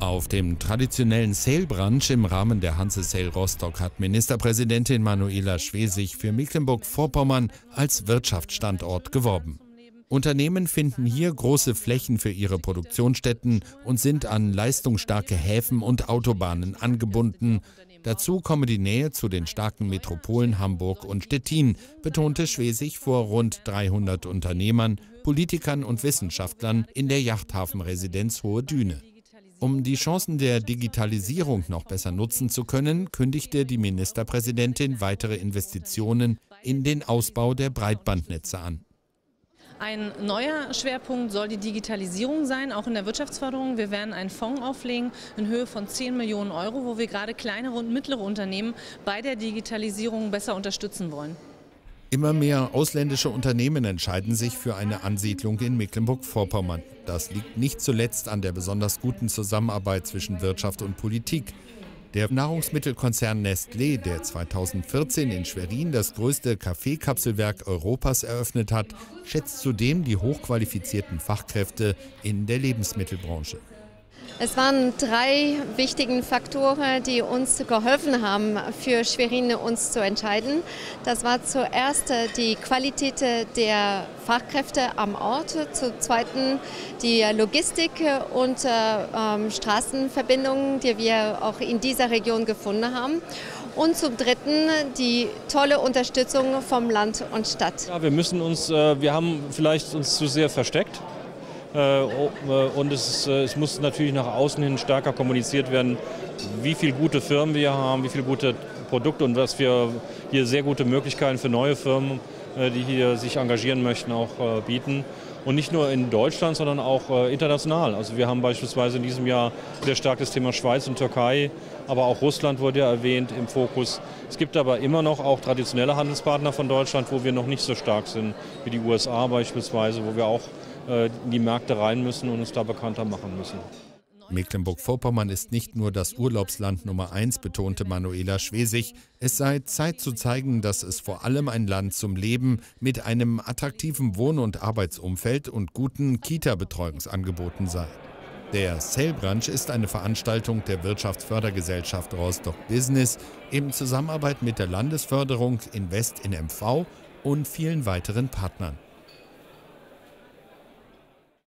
Auf dem traditionellen Sale-Brunch im Rahmen der Hanse Sale Rostock hat Ministerpräsidentin Manuela Schwesig für Mecklenburg-Vorpommern als Wirtschaftsstandort geworben. Unternehmen finden hier große Flächen für ihre Produktionsstätten und sind an leistungsstarke Häfen und Autobahnen angebunden. Dazu komme die Nähe zu den starken Metropolen Hamburg und Stettin, betonte Schwesig vor rund 300 Unternehmern, Politikern und Wissenschaftlern in der Yachthafenresidenz Hohe Düne. Um die Chancen der Digitalisierung noch besser nutzen zu können, kündigte die Ministerpräsidentin weitere Investitionen in den Ausbau der Breitbandnetze an. Ein neuer Schwerpunkt soll die Digitalisierung sein, auch in der Wirtschaftsförderung. Wir werden einen Fonds auflegen in Höhe von 10 Millionen Euro, wo wir gerade kleinere und mittlere Unternehmen bei der Digitalisierung besser unterstützen wollen. Immer mehr ausländische Unternehmen entscheiden sich für eine Ansiedlung in Mecklenburg-Vorpommern. Das liegt nicht zuletzt an der besonders guten Zusammenarbeit zwischen Wirtschaft und Politik. Der Nahrungsmittelkonzern Nestlé, der 2014 in Schwerin das größte Kaffeekapselwerk Europas eröffnet hat, schätzt zudem die hochqualifizierten Fachkräfte in der Lebensmittelbranche. Es waren 3 wichtige Faktoren, die uns geholfen haben, für Schwerin uns zu entscheiden. Das war zuerst die Qualität der Fachkräfte am Ort, zum Zweiten die Logistik und Straßenverbindungen, die wir auch in dieser Region gefunden haben. Und zum Dritten die tolle Unterstützung vom Land und Stadt. Ja, wir haben vielleicht uns zu sehr versteckt. Und es muss natürlich nach außen hin stärker kommuniziert werden, wie viele gute Firmen wir haben, wie viele gute Produkte und dass wir hier sehr gute Möglichkeiten für neue Firmen, die hier sich engagieren möchten, auch bieten. Und nicht nur in Deutschland, sondern auch international. Also wir haben beispielsweise in diesem Jahr sehr stark das Thema Schweiz und Türkei, aber auch Russland wurde ja erwähnt im Fokus. Es gibt aber immer noch auch traditionelle Handelspartner von Deutschland, wo wir noch nicht so stark sind, wie die USA beispielsweise, wo wir auch in die Märkte rein müssen und uns da bekannter machen müssen. Mecklenburg-Vorpommern ist nicht nur das Urlaubsland Nummer 1, betonte Manuela Schwesig. Es sei Zeit zu zeigen, dass es vor allem ein Land zum Leben mit einem attraktiven Wohn- und Arbeitsumfeld und guten Kita-Betreuungsangeboten sei. Der Sale Brunch ist eine Veranstaltung der Wirtschaftsfördergesellschaft Rostock Business in Zusammenarbeit mit der Landesförderung Invest in MV und vielen weiteren Partnern.